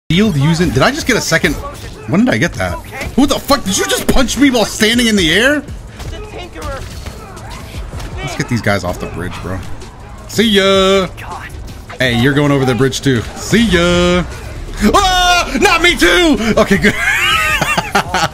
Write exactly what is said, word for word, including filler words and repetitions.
Shield using. Did I just get a second? When did I get that? Who the fuck? Did you just punch me while standing in the air? Let's get these guys off the bridge, bro. See ya. Hey, you're going over the bridge too. See ya. Ah! Not me too! Okay, good.